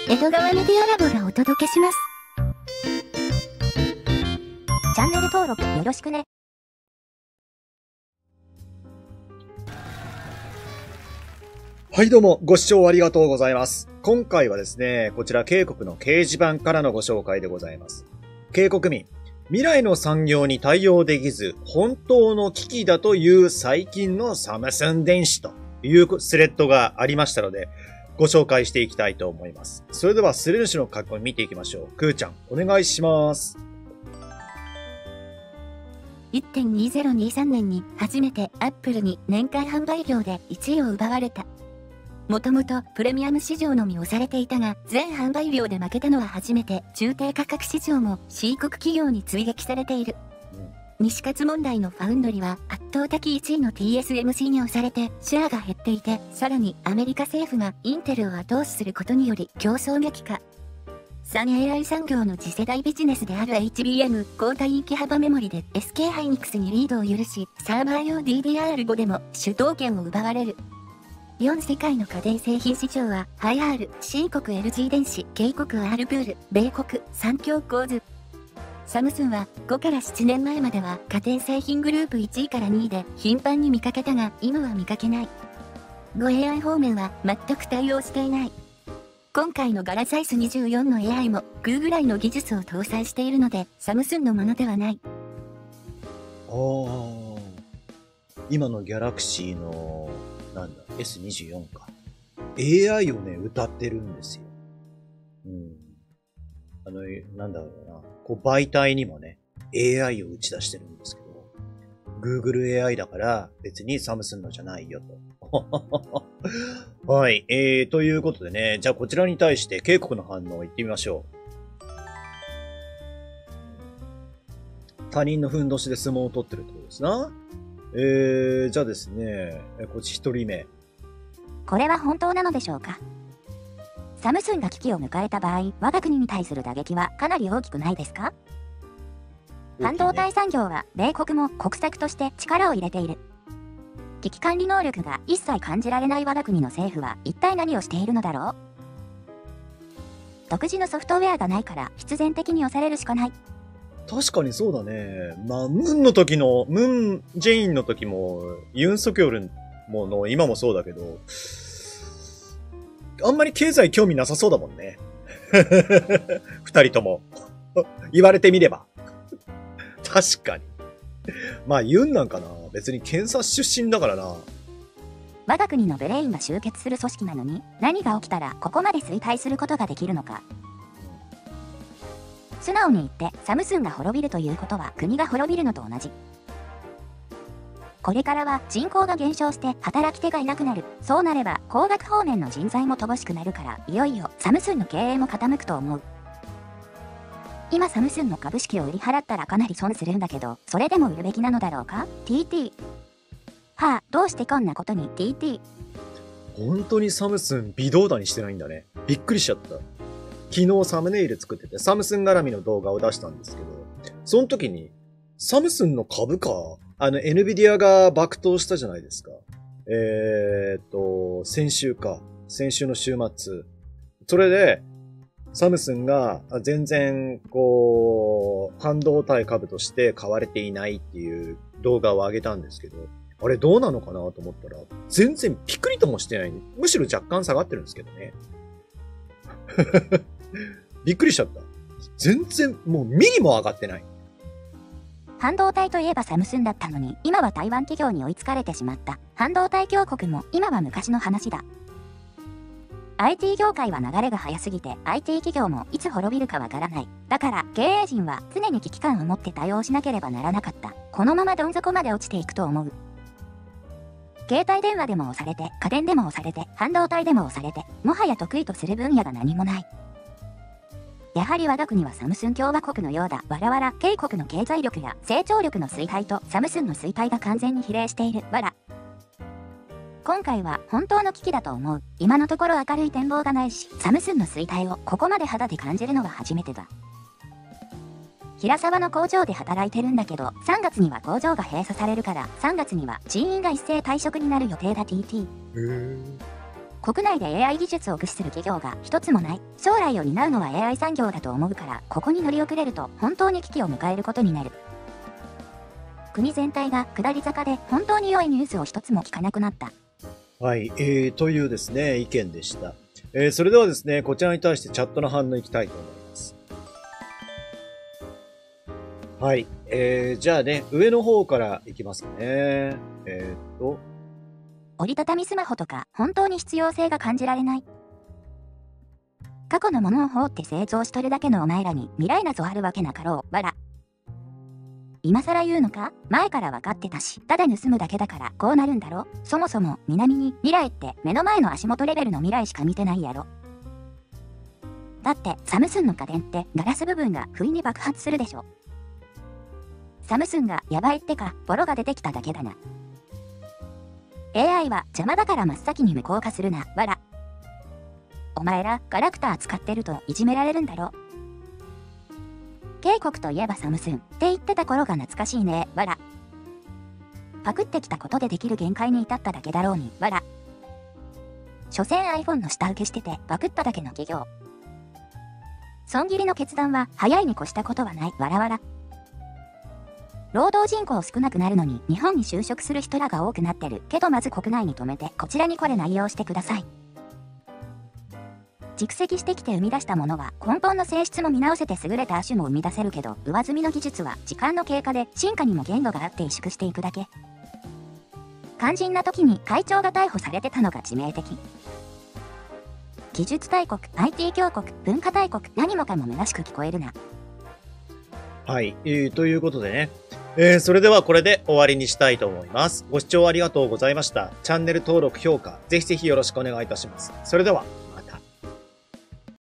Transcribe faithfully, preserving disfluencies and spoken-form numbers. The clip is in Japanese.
江戸川メディアラボがお届けします。 チャンネル登録よろしくね。 はいどうも、ご視聴ありがとうございます。今回はですね、こちら渓谷の掲示板からのご紹介でございます。渓谷民、未来の産業に対応できず、本当の危機だという最近のサムスン電子というスレッドがありましたので、ご紹介していきたいと思います。それではスレ主の書き込み見ていきましょう。くーちゃん、お願いします。 いってんにせんにじゅうさんねんに初めてアップルに年間販売量でいちいを奪われた。もともとプレミアム市場のみ押されていたが、全販売量で負けたのは初めて、中低価格市場も C 国企業に追撃されている。西勝問題のファウンドリは圧倒的いちいの ティーエスエムシー に押されてシェアが減っていて、さらにアメリカ政府がインテルを後押しすることにより競争激化。さんエーアイ 産業の次世代ビジネスである エイチビーエム 高帯域幅メモリで エスケー ハイニックスにリードを許し、サーバー用 ディーディーアールファイブ でも主導権を奪われる。よん世界の家電製品市場は、ハイアール、C 国 エルジー 電子、K 国 アール プール、米国、三強構図。サムスンはごからななねんまえまでは家電製品グループいちいからにいで頻繁に見かけたが、今は見かけない。ごエーアイ 方面は全く対応していない。今回のガラサイスにじゅうよんの エーアイ も グー ぐらいの技術を搭載しているので、サムスンのものではない。 あー、今のギャラクシーのなんだ エスにじゅうよん か エーアイ をね歌ってるんですよ。うん、あのなんだろうな、こう媒体にもね エーアイ を打ち出してるんですけど、 Google エーアイ だから別にサムスンのじゃないよとはい、えー、ということでね、じゃあこちらに対して渓谷の反応を言ってみましょう。他人のふんどしで相撲を取ってるってことですな。えー、じゃあですね、こっち一人目。 これは本当なのでしょうか。サムスンが危機を迎えた場合、我が国に対する打撃はかなり大きくないですか？半導体産業は米国も国策として力を入れている。危機管理能力が一切感じられない我が国の政府は一体何をしているのだろう。独自のソフトウェアがないから必然的に押されるしかない。 確かにそうだね。まあ、ムンの時の、ムン・ジェインの時も、ユン・ソキョルもの、今もそうだけど、あんまり経済興味なさそうだもんね。二人とも。言われてみれば。確かに。まあ、ユンなんかな。別に検察出身だからな。 我が国のブレインが集結する組織なのに、何が起きたらここまで衰退することができるのか。素直に言って、サムスンが滅びるということは国が滅びるのと同じ。これからは人口が減少して働き手がいなくなる。そうなれば工学方面の人材も乏しくなるから、いよいよサムスンの経営も傾くと思う。今サムスンの株式を売り払ったらかなり損するんだけど、それでも売るべきなのだろうか？ ティーティー。はあ、どうしてこんなことに ティーティー。 本当にサムスン微動だにしてないんだね。びっくりしちゃった。昨日サムネイル作っててサムスン絡みの動画を出したんですけど、その時にサムスンの株価、あの エヌビディア が爆投したじゃないですか。えーっと、先週か。先週の週末。それで、サムスンが全然こう、半導体株として買われていないっていう動画を上げたんですけど、あれどうなのかなと思ったら、全然ピクリともしてない。むしろ若干下がってるんですけどね。びっくりしちゃった。全然もうミリも上がってない。 半導体といえばサムスンだったのに、今は台湾企業に追いつかれてしまった。半導体強国も今は昔の話だ。アイティー 業界は流れが早すぎて アイティー 企業もいつ滅びるかわからない。だから経営陣は常に危機感を持って対応しなければならなかった。このままどん底まで落ちていくと思う。携帯電話でも押されて、家電でも押されて、半導体でも押されて、もはや得意とする分野が何もない。やはり我が国はサムスン共和国のようだ。わらわら、渓谷の経済力や成長力の衰退とサムスンの衰退が完全に比例している。わら。今回は本当の危機だと思う。今のところ明るい展望がないし、サムスンの衰退をここまで肌で感じるのは初めてだ。平沢の工場で働いてるんだけど、さんがつには工場が閉鎖されるから、さんがつには人員が一斉退職になる予定だ。 ティーティー。 へー。 国内で エーアイ 技術を駆使する企業が一つもない。将来を担うのは エーアイ 産業だと思うから、ここに乗り遅れると本当に危機を迎えることになる。国全体が下り坂で本当に良いニュースを一つも聞かなくなった。 はい、えー、というですね、意見でした。えー、それではですね、こちらに対してチャットの反応いきたいと思います。はい、えー、じゃあね、上の方からいきますかね。えー、っと、 折りたたみスマホとか本当に必要性が感じられない。過去のものを放って成長しとるだけのお前らに未来なぞあるわけなかろう。わら。今更言うのか？前から分かってたし、ただ盗むだけだからこうなるんだろ。そもそも南に未来って目の前の足元レベルの未来しか見てないやろ。だってサムスンの家電ってガラス部分が不意に爆発するでしょ。サムスンがやばいってかボロが出てきただけだな。エーアイ は邪魔だから真っ先に無効化するな。わら。お前らガラクター使ってるといじめられるんだろ。警告といえばサムスンって言ってた頃が懐かしいね。わら。パクってきたことでできる限界に至っただけだろうに。わら。所詮 iPhone の下請けしててパクっただけの企業。損切りの決断は早いに越したことはない。わらわら。労働人口少なくなるのに日本に就職する人らが多くなってるけど、まず国内に留めてこちらにこれ内容してください。蓄積してきて生み出したものは根本の性質も見直せて優れた亜種も生み出せるけど、上積みの技術は時間の経過で進化にも限度があって萎縮していくだけ。肝心な時に会長が逮捕されてたのが致命的。技術大国、アイティー 強国、文化大国、何もかも虚しく聞こえるな。 はい、えー、ということでね、えー、それではこれで終わりにしたいと思います。ご視聴ありがとうございました。チャンネル登録、評価、ぜひぜひよろしくお願いいたします。それでは。